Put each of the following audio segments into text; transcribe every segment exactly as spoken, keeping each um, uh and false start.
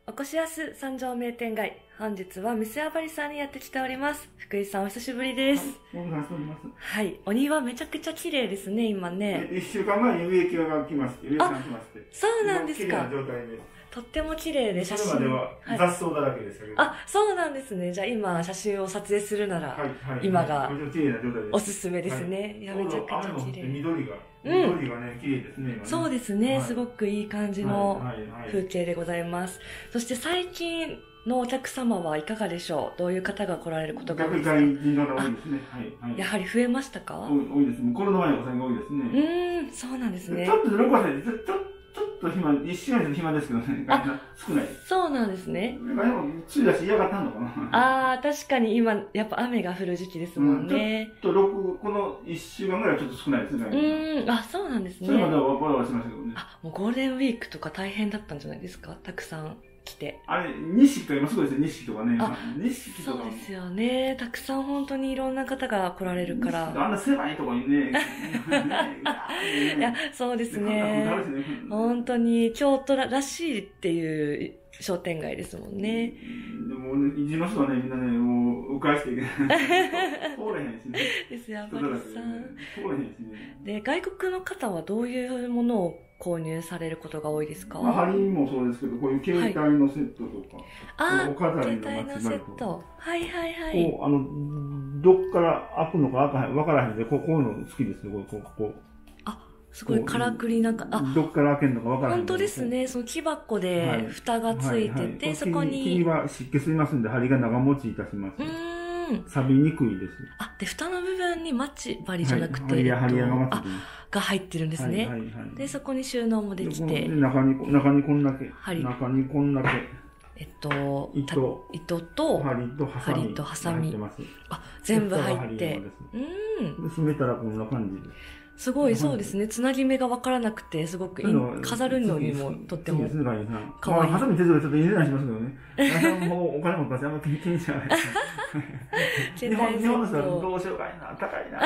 おこしやす三条名店街。本日は店あばりさんにやってきております。福井さんお久しぶりです。 はい、お願いしております。 はい、お庭めちゃくちゃ綺麗ですね、今ね。 一週間前に植木が来まして、植木が来まして。 そうなんですか。 綺麗な状態です。 とっても綺麗で写真。 それまでは雑草だらけでしたけど。 はい、あ、そうなんですね。じゃあ今写真を撮影するなら、はいはい、今がおすすめですね。はい、いや、めちゃくちゃ綺麗。 緑が、緑がね、綺麗ですね、今ね。 そうですね、はい、すごくいい感じの風景でございます。そして最近のお客様はいかがでしょう？どういう方が来られることが多いですか？ 外人が多いですね。はいはい。 やはり増えましたか？ 多いです。コロナ前のお子さんが多いですね。 うーん、そうなんですね。 ちょっとろくさいでちょっとちょっと暇、一週間で暇ですけどね。少ない。 そうなんですね。 でも梅雨だし嫌がったのかな。 ああ、確かに今やっぱ雨が降る時期ですもんね。 ちょっと六この一週間ぐらいちょっと少ないですね。 うん、あ、そうなんですね。 それまではわらわらしましたけどね。 あ、もうゴールデンウィークとか大変だったんじゃないですか？たくさん来て。 あれ、錦とか今すごいですよ、錦とかね。 あ、 錦とか。 そうですよね。たくさん本当にいろんな方が来られるから。 あんな狭いとこにね。 いや、そうですね。本当に京都らしいっていう商店街ですもんね。 でもね、地の人はね、みんなね、もう、迂回していけない。通れへんしね。 ですよ、あばりさん。 通れへんしね。 で、外国の方はどういうものを購入されることが多いですか？ まあ、針もそうですけど、こういう携帯のセットとか。 はい、あお飾りの携帯のセット。はいはいはい。 こう、あの、どっから開くのか開かへん、わからへんで、こうこういうの好きですよ、こう、こう、こう。 あ、すごいからくりなんか、あ、 どっから開けるのかわからへん。 本当ですね。その木箱で蓋がついてて、そこに。 木は湿気吸いますんで、針が長持ちいたします。錆びにくいです。 あ、で、蓋の部分に待ち針じゃなくて、 針や針やが待ちが入ってるんですね。はいはいはい、で、そこに収納もできて。 中に、中にこんだけ。針。中にこんだけ。 えっと、 糸。 糸と、 針とハサミ。 針とハサミ。あ、全部入って。 うん。閉めたらこんな感じです。 すごい、そうですね。つなぎ目がわからなくて、すごく飾るのにもとってもかわいい。 ハサミ手数ちょっと入れないしますけどね。もうお金もかせあんま気にしない。日本の人はどうしようかいな、高いな。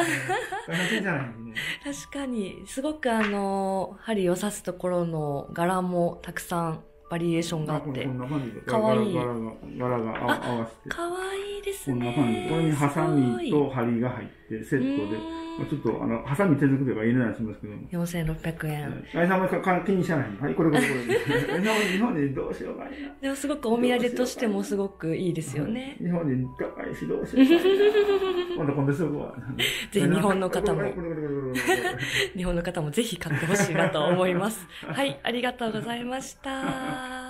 確かに、すごくあの、針を刺すところの柄もたくさんバリエーションがあって。かわいい。 柄が、柄が合わせて。 かわいいですね。 こんな感じ。これにハサミと針が入ってセットで。ちょっと、あの、ハサミ手作りが入れないしますけど。 よんせんろっぴゃくえん。 あいさんも気にしない。はい、これこれこれ。日本でどうしようかいな。 でもすごくお土産としてもすごくいいですよね。 日本で高いしどうしようかいな。今度今度すぐは。 ぜひ日本の方も。日本の方もぜひ買ってほしいなと思います。はい、ありがとうございました。